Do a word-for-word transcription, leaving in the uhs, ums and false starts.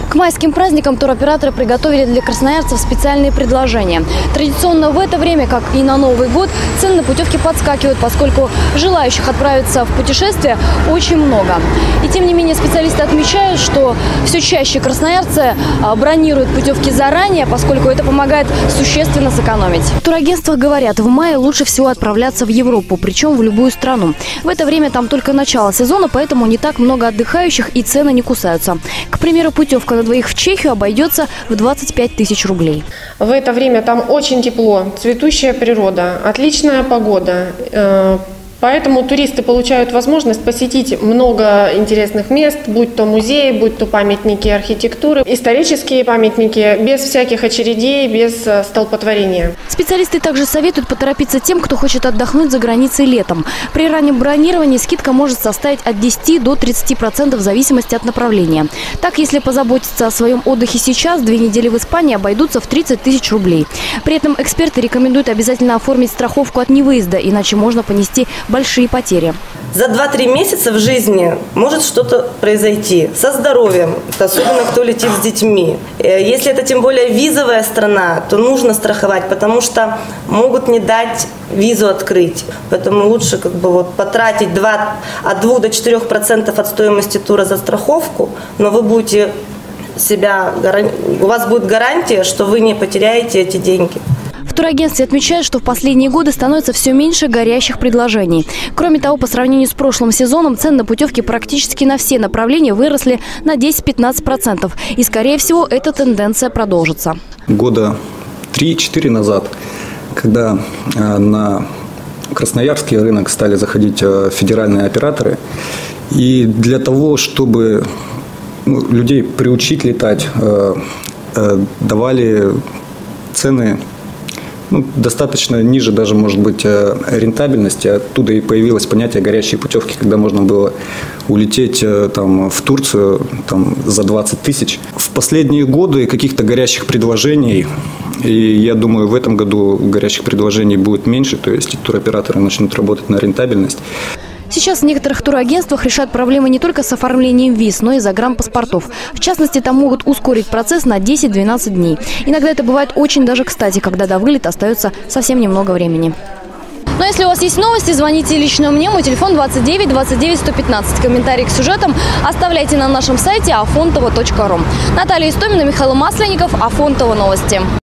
К майским праздникам туроператоры приготовили для красноярцев специальные предложения. Традиционно в это время, как и на Новый год, цены на путевки подскакивают, поскольку желающих отправиться в путешествие очень много. И тем не менее специалисты отмечают, что все чаще красноярцы бронируют путевки заранее, поскольку это помогает существенно сэкономить. В турагентствах говорят, в мае лучше всего отправляться в Европу, причем в любую страну. В это время там только начало сезона, поэтому не так много отдыхающих и цены не кусаются. К примеру, путевка на двоих в Чехию обойдется в двадцать пять тысяч рублей. В это время там очень тепло, цветущая природа, отличная погода. Поэтому туристы получают возможность посетить много интересных мест, будь то музеи, будь то памятники архитектуры, исторические памятники, без всяких очередей, без столпотворения. Специалисты также советуют поторопиться тем, кто хочет отдохнуть за границей летом. При раннем бронировании скидка может составить от десяти до тридцати процентов в зависимости от направления. Так, если позаботиться о своем отдыхе сейчас, две недели в Испании обойдутся в тридцать тысяч рублей. При этом эксперты рекомендуют обязательно оформить страховку от невыезда, иначе можно понести большие потери. За два-три месяца в жизни может что-то произойти со здоровьем, особенно кто летит с детьми. Если это тем более визовая страна, то нужно страховать, потому что могут не дать визу открыть. Поэтому лучше как бы вот потратить два, от двух до четырёх процентов от стоимости тура за страховку, но вы будете себя, у вас будет гарантия, что вы не потеряете эти деньги. В турагентстве отмечают, что в последние годы становится все меньше горящих предложений. Кроме того, по сравнению с прошлым сезоном, цены на путевки практически на все направления выросли на десять-пятнадцать процентов. И, скорее всего, эта тенденция продолжится. Года три-четыре назад, когда на красноярский рынок стали заходить федеральные операторы, и для того, чтобы ну, людей приучить летать, давали цены Ну, достаточно ниже даже, может быть, рентабельности. Оттуда и появилось понятие горящие путевки, когда можно было улететь там, в Турцию там, за двадцать тысяч. В последние годы каких-то горящих предложений, и я думаю, в этом году горящих предложений будет меньше, то есть туроператоры начнут работать на рентабельность. Сейчас в некоторых турагентствах решают проблемы не только с оформлением виз, но и загранпаспортов. В частности, там могут ускорить процесс на десять-двенадцать дней. Иногда это бывает очень даже кстати, когда до вылета остается совсем немного времени. Но если у вас есть новости, звоните лично мне. Мой телефон двадцать девять двадцать девять сто пятнадцать. Комментарии к сюжетам оставляйте на нашем сайте афонтово точка ру. Наталья Истомина, Михаил Масленников, Афонтово новости.